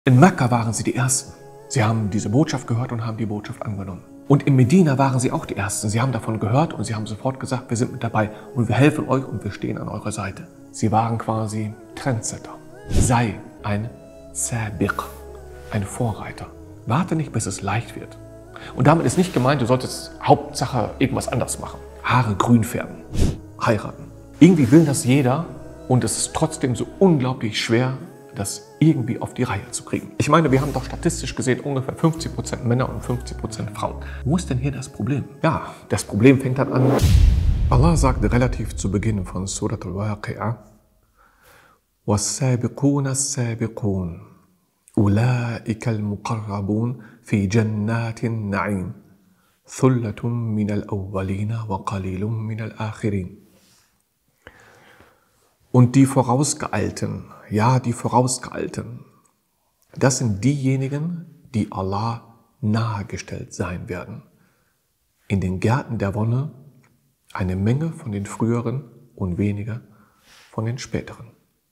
In Mekka waren sie die Ersten. Sie haben diese Botschaft gehört und haben die Botschaft angenommen. Und in Medina waren sie auch die Ersten. Sie haben davon gehört und sie haben sofort gesagt, wir sind mit dabei und wir helfen euch und wir stehen an eurer Seite. Sie waren quasi Trendsetter. Sei ein Sabiq, ein Vorreiter. Warte nicht, bis es leicht wird. Und damit ist nicht gemeint, du solltest Hauptsache irgendwas anders machen. Haare grün färben, heiraten. Irgendwie will das jeder und es ist trotzdem so unglaublich schwer, das irgendwie auf die Reihe zu kriegen. Ich meine, wir haben doch statistisch gesehen ungefähr 50% Männer und 50% Frauen. Wo ist denn hier das Problem? Ja, das Problem fängt dann an. Allah sagt relativ zu Beginn von Surat al-Waqi'ah: وَالسَّابِقُونَ السَّابِقُونَ أُولَٰئِكَ الْمُقَرَّبُونَ فِي جَنَّاتِ النَّعِيمِ ثُلَّةٌ مِّنَ الْأَوَّلِينَ وَقَلِيلٌ مِّنَ الْآخِرِينَ. Und die Vorausgeeilten, ja, die Vorausgeeilten, das sind diejenigen, die Allah nahegestellt sein werden. In den Gärten der Wonne eine Menge von den früheren und wenige von den späteren.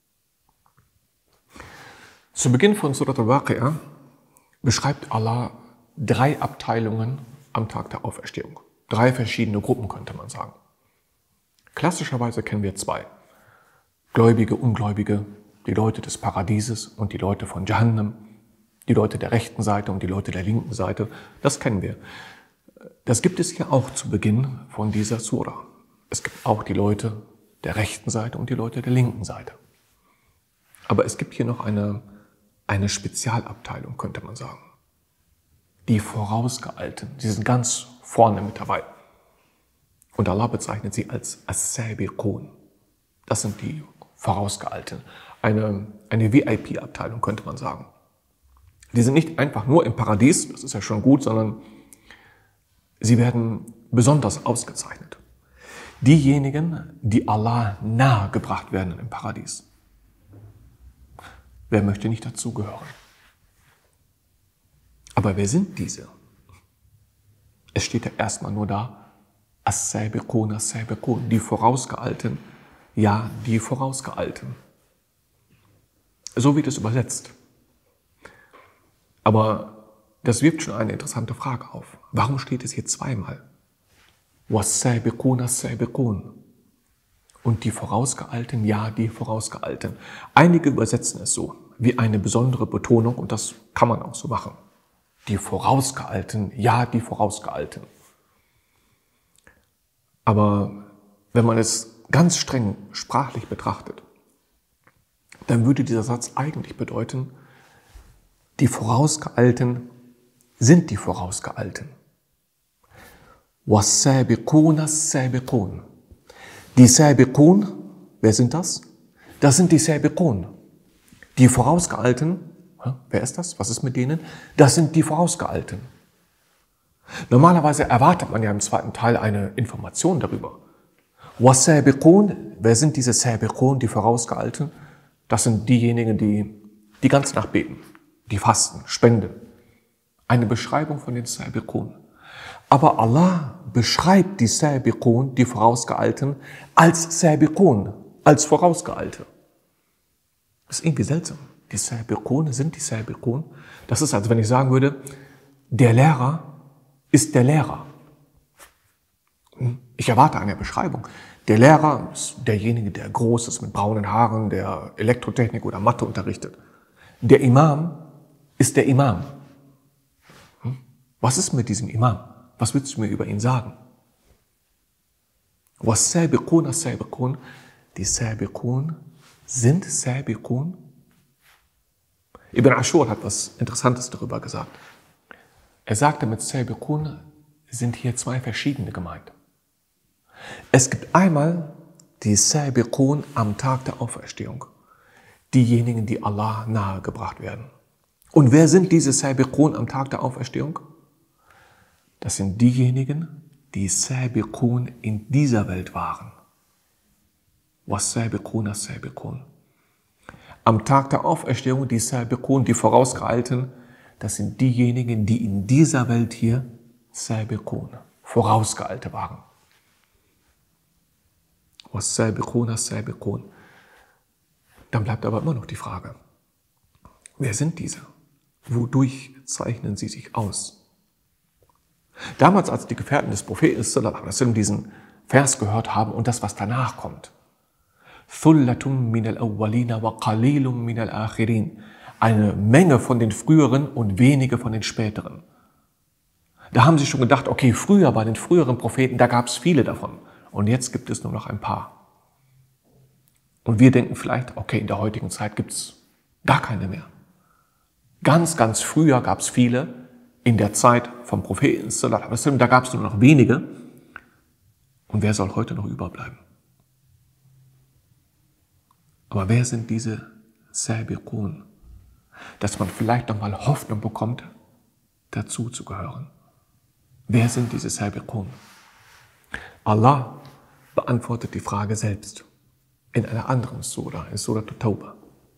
Zu Beginn von Surat al-Waqi'ah beschreibt Allah 3 Abteilungen am Tag der Auferstehung. 3 verschiedene Gruppen, könnte man sagen. Klassischerweise kennen wir 2. Gläubige, Ungläubige, die Leute des Paradieses und die Leute von Jahannam, die Leute der rechten Seite und die Leute der linken Seite. Das kennen wir. Das gibt es hier auch zu Beginn von dieser Sura. Es gibt auch die Leute der rechten Seite und die Leute der linken Seite. Aber es gibt hier noch eine Spezialabteilung, könnte man sagen. Die Vorausgeeilten, die sind ganz vorne mit dabei. Und Allah bezeichnet sie als As-Sabiqun. Das sind die Vorausgeeilten. Eine VIP-Abteilung, könnte man sagen. Die sind nicht einfach nur im Paradies, das ist ja schon gut, sondern sie werden besonders ausgezeichnet. Diejenigen, die Allah nahe gebracht werden im Paradies. Wer möchte nicht dazugehören? Aber wer sind diese? Es steht ja erstmal nur da, As-Sabiqun, As-Sabiqun, die Vorausgeeilten, ja, die Vorausgeeilten. So wird es übersetzt. Aber das wirft schon eine interessante Frage auf. Warum steht es hier zweimal? Was-Sabiqun, As-Sabiqun. Und die Vorausgeeilten, ja, die Vorausgeeilten. Einige übersetzen es so, wie eine besondere Betonung, und das kann man auch so machen. Die Vorausgeeilten, ja, die Vorausgeeilten. Aber wenn man es ganz streng sprachlich betrachtet, dann würde dieser Satz eigentlich bedeuten, die Vorausgeeilten sind die Vorausgeeilten. Was-Sabiqun, As-Sabiqun. Die Sabiqun, wer sind das? Das sind die Sabiqun. Die Vorausgeeilten, wer ist das? Was ist mit denen? Das sind die Vorausgeeilten. Normalerweise erwartet man ja im zweiten Teil eine Information darüber. Was-Sabiqun, wer sind diese Sabiqun, die Vorausgeeilten? Das sind diejenigen, die ganze Nacht beten, die fasten, spenden. Eine Beschreibung von den Sabiqun. Aber Allah beschreibt die Sabiqun, die Vorausgeeilten, als Sabiqun, als Vorausgeeilte. Das ist irgendwie seltsam. Die Sabiqun sind die Sabiqun. Das ist, als wenn ich sagen würde, der Lehrer ist der Lehrer. Ich erwarte eine Beschreibung. Der Lehrer ist derjenige, der groß ist, mit braunen Haaren, der Elektrotechnik oder Mathe unterrichtet. Der Imam ist der Imam. Was ist mit diesem Imam? Was willst du mir über ihn sagen? Was-Sabiqun, As-Sabiqun. Die Sabiqun sind Sabiqun. Ibn Ashur hat was Interessantes darüber gesagt. Er sagte, mit Sabiqun sind hier 2 verschiedene gemeint. Es gibt einmal die Sabiqun am Tag der Auferstehung. Diejenigen, die Allah nahegebracht werden. Und wer sind diese Sabiqun am Tag der Auferstehung? Das sind diejenigen, die Sabiqun in dieser Welt waren. Was-Sabiqun, As-Sabiqun. Am Tag der Auferstehung, die Sabiqun, die Vorausgeeilten, das sind diejenigen, die in dieser Welt hier Sabiqun, Vorausgeeilte waren. Was-Sabiqun, As-Sabiqun. Dann bleibt aber immer noch die Frage, wer sind diese? Wodurch zeichnen sie sich aus? Damals, als die Gefährten des Propheten sallallahu alaihi wasallam diesen Vers gehört haben und das, was danach kommt. Thullatum minal awwalina wa qalilum minal akhirin. Eine Menge von den früheren und wenige von den späteren. Da haben sie schon gedacht, okay, früher bei den früheren Propheten, da gab es viele davon. Und jetzt gibt es nur noch ein paar. Und wir denken vielleicht, okay, in der heutigen Zeit gibt es gar keine mehr. Ganz, ganz früher gab es viele. In der Zeit vom Propheten, da gab es nur noch wenige. Und wer soll heute noch überbleiben? Aber wer sind diese Sabiqun? Dass man vielleicht nochmal Hoffnung bekommt, dazu zu gehören. Wer sind diese Sabiqun? Allah beantwortet die Frage selbst in einer anderen Sura, in Surah At-Tawbah.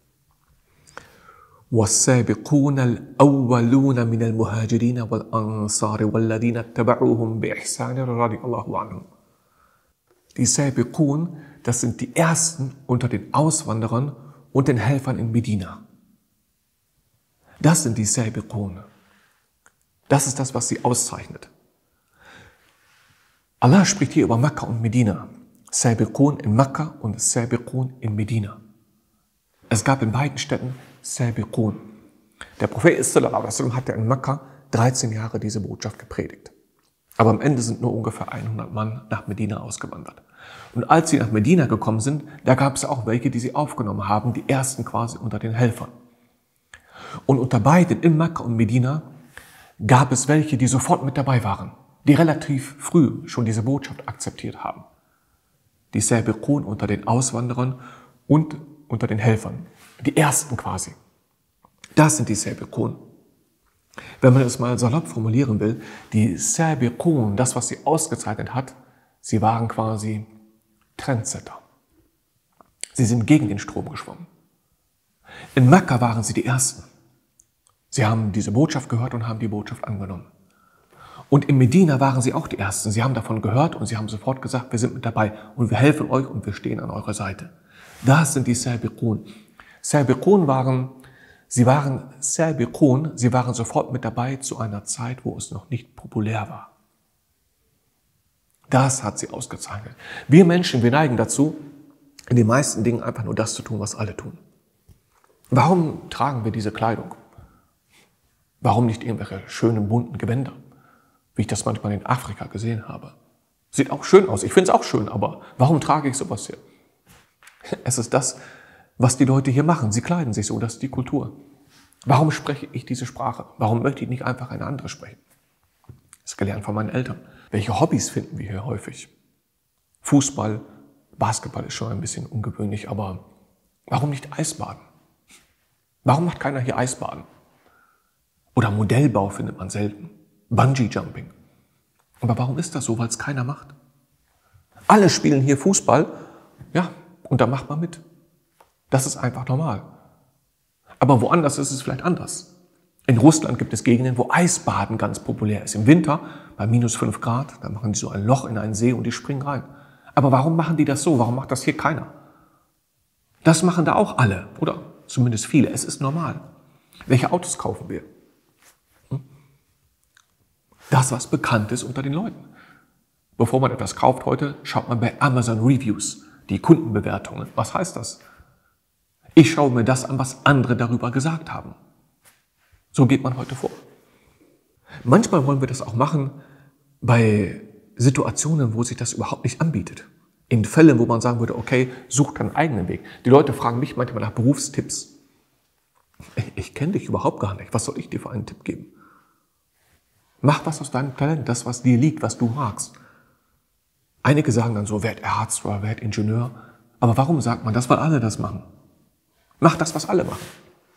وَالسَّابِقُونَ الْأَوَّلُونَ مِنَ الْمُهَاجِرِينَ وَالْأَنصَارِ وَالَّذِينَ اتَّبَعُوهُم بِإِحْسَانٍ رَضِيَ اللَّهُ عَنْهُمْ. Die Sabiqun, das sind die Ersten unter den Auswanderern und den Helfern in Medina. Das sind die Sabiqun. Das ist das, was sie auszeichnet. Allah spricht hier über Mekka und Medina. Sabiqun in Mekka und Sabiqun in Medina. Es gab in beiden Städten Sabiqun. Der Prophet sallallahu alaihi wasallam hat in Mekka 13 Jahre diese Botschaft gepredigt. Aber am Ende sind nur ungefähr 100 Mann nach Medina ausgewandert. Und als sie nach Medina gekommen sind, da gab es auch welche, die sie aufgenommen haben, die ersten quasi unter den Helfern. Und unter beiden, in Mekka und Medina, gab es welche, die sofort mit dabei waren, die relativ früh schon diese Botschaft akzeptiert haben. Die Sabiqun unter den Auswanderern und unter den Helfern. Die ersten quasi. Das sind die Sabiqun. Wenn man es mal salopp formulieren will, die Sabiqun, das, was sie ausgezeichnet hat, sie waren quasi Trendsetter. Sie sind gegen den Strom geschwommen. In Mekka waren sie die Ersten. Sie haben diese Botschaft gehört und haben die Botschaft angenommen. Und in Medina waren sie auch die Ersten. Sie haben davon gehört und sie haben sofort gesagt, wir sind mit dabei und wir helfen euch und wir stehen an eurer Seite. Das sind die Sabiqun. Sabiqun sie waren sofort mit dabei zu einer Zeit, wo es noch nicht populär war. Das hat sie ausgezeichnet. Wir Menschen, wir neigen dazu, in den meisten Dingen einfach nur das zu tun, was alle tun. Warum tragen wir diese Kleidung? Warum nicht irgendwelche schönen, bunten Gewänder, wie ich das manchmal in Afrika gesehen habe? Sieht auch schön aus, ich finde es auch schön, aber warum trage ich sowas hier? Es ist das, was die Leute hier machen. Sie kleiden sich so, das ist die Kultur. Warum spreche ich diese Sprache? Warum möchte ich nicht einfach eine andere sprechen? Das ist gelernt von meinen Eltern. Welche Hobbys finden wir hier häufig? Fußball, Basketball ist schon ein bisschen ungewöhnlich, aber warum nicht Eisbaden? Warum macht keiner hier Eisbaden? Oder Modellbau findet man selten. Bungee-Jumping. Aber warum ist das so? Weil es keiner macht. Alle spielen hier Fußball, ja, und da macht man mit. Das ist einfach normal. Aber woanders ist es vielleicht anders. In Russland gibt es Gegenden, wo Eisbaden ganz populär ist. Im Winter, bei minus 5 Grad, da machen die so ein Loch in einen See und die springen rein. Aber warum machen die das so? Warum macht das hier keiner? Das machen da auch alle, oder zumindest viele. Es ist normal. Welche Autos kaufen wir? Das, was bekannt ist unter den Leuten. Bevor man etwas kauft heute, schaut man bei Amazon Reviews, die Kundenbewertungen. Was heißt das? Ich schaue mir das an, was andere darüber gesagt haben. So geht man heute vor. Manchmal wollen wir das auch machen bei Situationen, wo sich das überhaupt nicht anbietet. In Fällen, wo man sagen würde, okay, such deinen eigenen Weg. Die Leute fragen mich manchmal nach Berufstipps. Ich kenne dich überhaupt gar nicht. Was soll ich dir für einen Tipp geben? Mach was aus deinem Talent, das, was dir liegt, was du magst. Einige sagen dann so, werd Arzt oder werd Ingenieur. Aber warum sagt man das? Weil alle das machen. Mach das, was alle machen.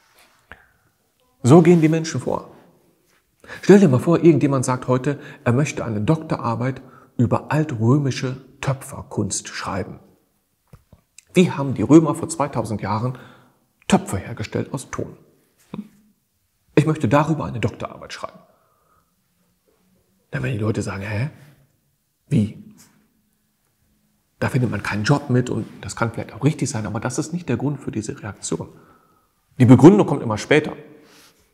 So gehen die Menschen vor. Stell dir mal vor, irgendjemand sagt heute, er möchte eine Doktorarbeit über altrömische Töpferkunst schreiben. Wie haben die Römer vor 2000 Jahren Töpfe hergestellt aus Ton? Ich möchte darüber eine Doktorarbeit schreiben. Dann werden die Leute sagen, hä? Wie? Da findet man keinen Job mit und das kann vielleicht auch richtig sein, aber das ist nicht der Grund für diese Reaktion. Die Begründung kommt immer später.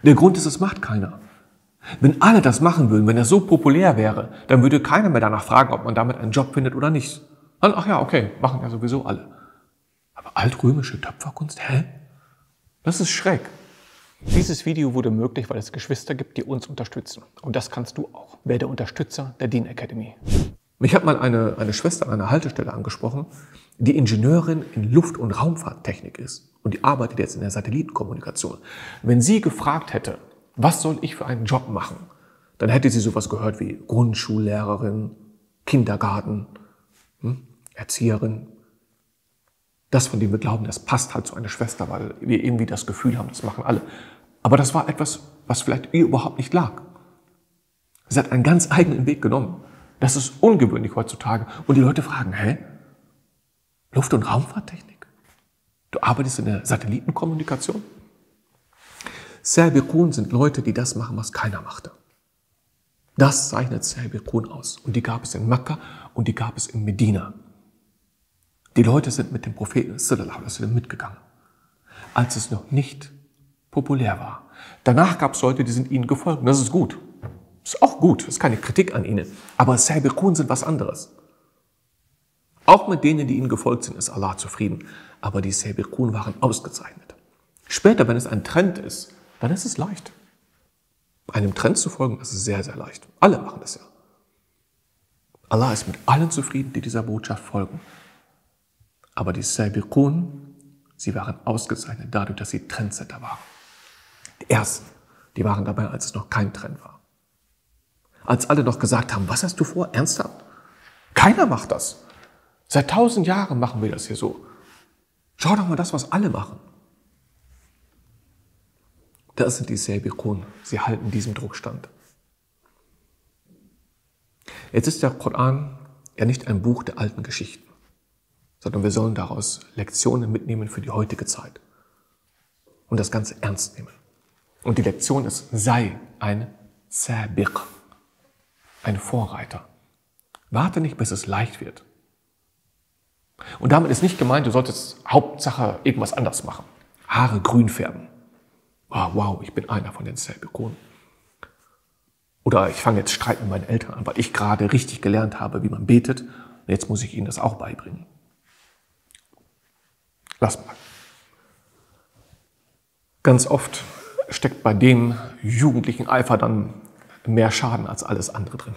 Der Grund ist, es macht keiner. Wenn alle das machen würden, wenn das so populär wäre, dann würde keiner mehr danach fragen, ob man damit einen Job findet oder nicht. Dann, ach ja, okay, machen ja sowieso alle. Aber altrömische Töpferkunst, hä? Das ist schräg. Dieses Video wurde möglich, weil es Geschwister gibt, die uns unterstützen. Und das kannst du auch. Werde Unterstützer der Deen Academy. Mich hat mal eine Schwester an einer Haltestelle angesprochen, die Ingenieurin in Luft- und Raumfahrttechnik ist. Und die arbeitet jetzt in der Satellitenkommunikation. Wenn sie gefragt hätte, was soll ich für einen Job machen, dann hätte sie sowas gehört wie Grundschullehrerin, Kindergarten, Erzieherin. Das, von dem wir glauben, das passt halt zu einer Schwester, weil wir irgendwie das Gefühl haben, das machen alle. Aber das war etwas, was vielleicht ihr überhaupt nicht lag. Sie hat einen ganz eigenen Weg genommen. Das ist ungewöhnlich heutzutage. Und die Leute fragen, hä? Luft- und Raumfahrttechnik? Du arbeitest in der Satellitenkommunikation? Sabiqun sind Leute, die das machen, was keiner machte. Das zeichnet Sabiqun aus. Und die gab es in Mekka und die gab es in Medina. Die Leute sind mit dem Propheten sallallahu alaihi wasallam mitgegangen, als es noch nicht populär war. Danach gab es Leute, die sind ihnen gefolgt. Und das ist gut. Das ist auch gut. Das ist keine Kritik an ihnen. Aber Sabiqun sind was anderes. Auch mit denen, die ihnen gefolgt sind, ist Allah zufrieden. Aber die Sabiqun waren ausgezeichnet. Später, wenn es ein Trend ist, dann ist es leicht. Einem Trend zu folgen, das ist sehr, sehr leicht. Alle machen das ja. Allah ist mit allen zufrieden, die dieser Botschaft folgen. Aber die Sabiqun, sie waren ausgezeichnet dadurch, dass sie Trendsetter waren. Die Ersten, die waren dabei, als es noch kein Trend war. Als alle noch gesagt haben, was hast du vor? Ernsthaft? Keiner macht das. Seit 1000 Jahren machen wir das hier so. Schau doch mal das, was alle machen. Das sind die Sabiqun. Sie halten diesem Druck stand. Jetzt ist der Koran ja nicht ein Buch der alten Geschichten, sondern wir sollen daraus Lektionen mitnehmen für die heutige Zeit und das Ganze ernst nehmen. Und die Lektion ist, sei ein Sabiq, ein Vorreiter. Warte nicht, bis es leicht wird. Und damit ist nicht gemeint, du solltest Hauptsache irgendwas anders machen. Haare grün färben. Oh, wow, ich bin einer von den Sabiqun. Oder ich fange jetzt Streit mit meinen Eltern an, weil ich gerade richtig gelernt habe, wie man betet. Und jetzt muss ich ihnen das auch beibringen. Lass mal. Ganz oft steckt bei dem jugendlichen Eifer dann mehr Schaden als alles andere drin.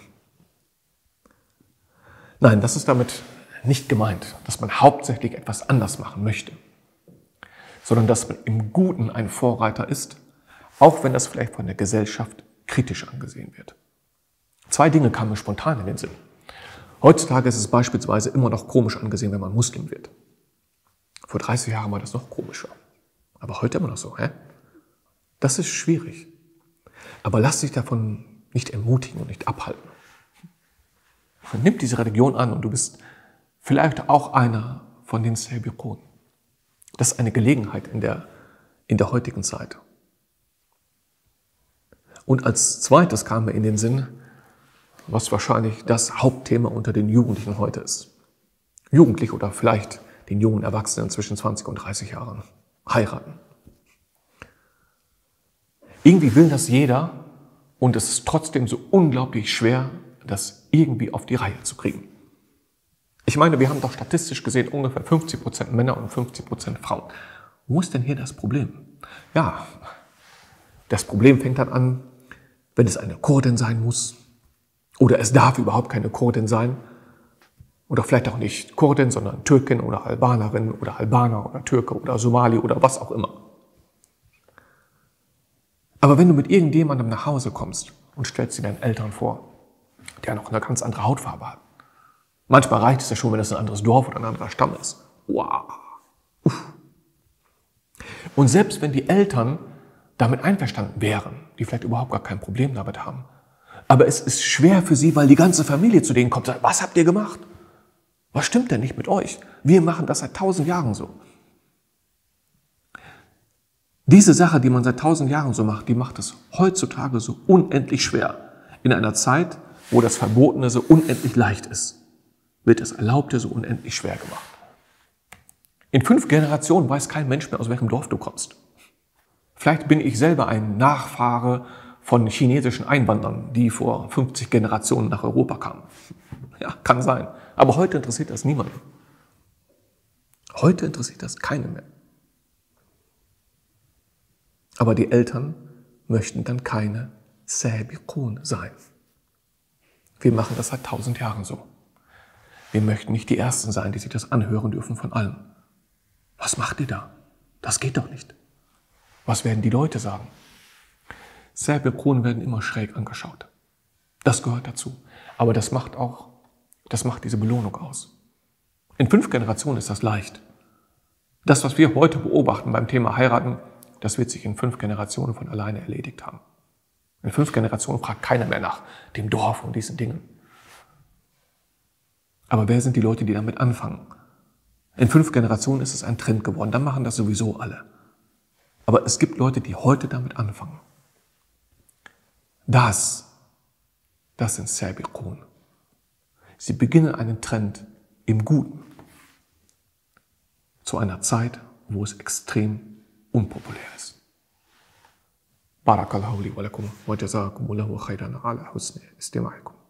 Nein, das ist damit nicht gemeint, dass man hauptsächlich etwas anders machen möchte, sondern dass man im Guten ein Vorreiter ist, auch wenn das vielleicht von der Gesellschaft kritisch angesehen wird. Zwei Dinge kamen mir spontan in den Sinn. Heutzutage ist es beispielsweise immer noch komisch angesehen, wenn man Muslim wird. Vor 30 Jahren war das noch komischer. Aber heute immer noch so, hä? Das ist schwierig. Aber lass dich davon nicht entmutigen und nicht abhalten. Nimm diese Religion an und du bist vielleicht auch einer von den Sabiqun. Das ist eine Gelegenheit in der heutigen Zeit. Und als zweites kam mir in den Sinn, was wahrscheinlich das Hauptthema unter den Jugendlichen heute ist. Jugendliche oder vielleicht den jungen Erwachsenen zwischen 20 und 30 Jahren. Heiraten. Irgendwie will das jeder und es ist trotzdem so unglaublich schwer, das irgendwie auf die Reihe zu kriegen. Ich meine, wir haben doch statistisch gesehen ungefähr 50% Männer und 50% Frauen. Wo ist denn hier das Problem? Ja, das Problem fängt dann an, wenn es eine Kurdin sein muss. Oder es darf überhaupt keine Kurdin sein. Oder vielleicht auch nicht Kurdin, sondern Türkin oder Albanerin oder Albaner oder Türke oder Somali oder was auch immer. Aber wenn du mit irgendjemandem nach Hause kommst und stellst dir deinen Eltern vor, der noch eine ganz andere Hautfarbe hat. Manchmal reicht es ja schon, wenn es ein anderes Dorf oder ein anderer Stamm ist. Wow. Uff. Und selbst wenn die Eltern damit einverstanden wären, die vielleicht überhaupt gar kein Problem damit haben, aber es ist schwer für sie, weil die ganze Familie zu denen kommt und sagt, was habt ihr gemacht? Was stimmt denn nicht mit euch? Wir machen das seit 1000 Jahren so. Diese Sache, die man seit 1000 Jahren so macht, die macht es heutzutage so unendlich schwer. In einer Zeit, wo das Verbotene so unendlich leicht ist, wird das Erlaubte so unendlich schwer gemacht. In 5 Generationen weiß kein Mensch mehr, aus welchem Dorf du kommst. Vielleicht bin ich selber ein Nachfahre von chinesischen Einwanderern, die vor 50 Generationen nach Europa kamen. Ja, kann sein. Aber heute interessiert das niemanden. Heute interessiert das keinen mehr. Aber die Eltern möchten dann keine Sabiqun sein. Wir machen das seit 1000 Jahren so. Wir möchten nicht die Ersten sein, die sich das anhören dürfen von allen. Was macht ihr da? Das geht doch nicht. Was werden die Leute sagen? Sabiqun werden immer schräg angeschaut. Das gehört dazu. Aber das macht diese Belohnung aus. In 5 Generationen ist das leicht. Das, was wir heute beobachten beim Thema Heiraten, das wird sich in 5 Generationen von alleine erledigt haben. In 5 Generationen fragt keiner mehr nach dem Dorf und diesen Dingen. Aber wer sind die Leute, die damit anfangen? In 5 Generationen ist es ein Trend geworden, dann machen das sowieso alle. Aber es gibt Leute, die heute damit anfangen. Das sind Sabiqun. Sie beginnen einen Trend im Guten. Zu einer Zeit, wo es extrem unpopulär ist. Barakallahu li wa lakum wa jazakumullahu khairan ala husni istima'ikum.